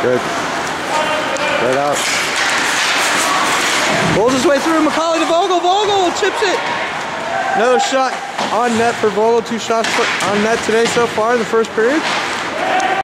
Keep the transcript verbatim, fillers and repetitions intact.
Good. Right out. Pulls his way through. Macaulay to Vogel. Vogel chips it. Another shot on net for Vogel. Two shots on net today so far in the first period.